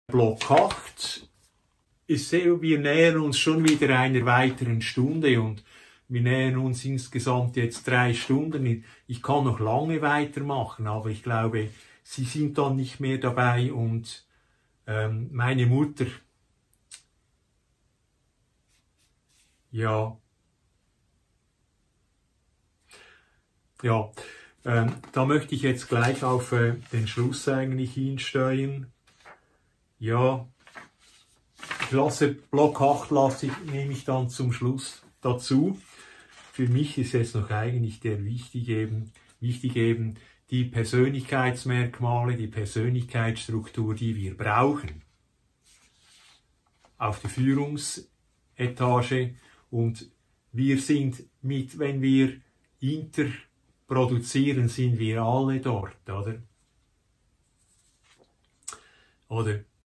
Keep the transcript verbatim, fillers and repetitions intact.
Block acht. Ich sehe, wir nähern uns schon wieder einer weiteren Stunde und wir nähern uns insgesamt jetzt drei Stunden. Ich kann noch lange weitermachen, aber ich glaube, Sie sind dann nicht mehr dabei und ähm, meine Mutter, ja, ja, ähm, da möchte ich jetzt gleich auf äh, den Schluss eigentlich hinsteuern. Ja, ich lasse Block acht lasse ich, nehme ich dann zum Schluss dazu. Für mich ist jetzt noch eigentlich der wichtig eben, wichtig eben die Persönlichkeitsmerkmale, die Persönlichkeitsstruktur, die wir brauchen auf der Führungsetage. Und wir sind mit, wenn wir Inter produzieren, sind wir alle dort, oder? Oder